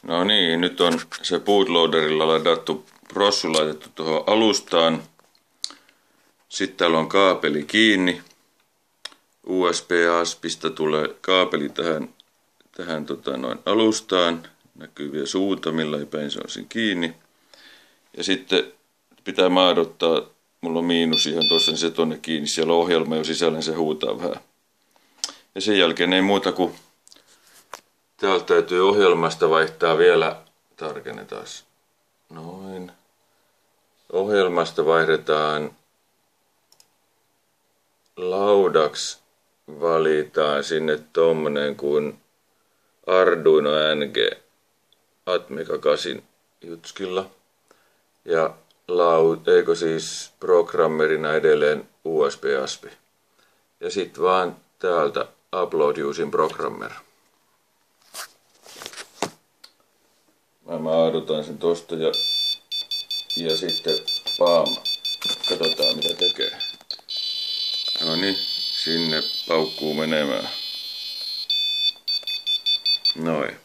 No niin, nyt on se bootloaderilla ladattu prossu laitettu tuohon alustaan. Sitten täällä on kaapeli kiinni. USB-aspista tulee kaapeli tähän alustaan. Näkyy vielä suunta, millä päin se on siinä kiinni. Ja sitten pitää maadottaa, mulla on miinus ihan tuossa, niin se tonne kiinni. Siellä on ohjelma jo sisällä, niin se huutaa vähän. Ja sen jälkeen ei muuta kuin täältä täytyy ohjelmasta vaihtaa vielä, tarkennetaan. Noin. Ohjelmasta vaihdetaan laudaksi, valitaan sinne tommonen kuin Arduino NG Atmega 8 jutskilla. Ja programmerina edelleen USB-aspi. Ja sitten vaan täältä upload using programmer. Mä maadutan sen tosta ja sitten paam. Katsotaan mitä tekee. No niin, sinne paukkuu menemään. Noin.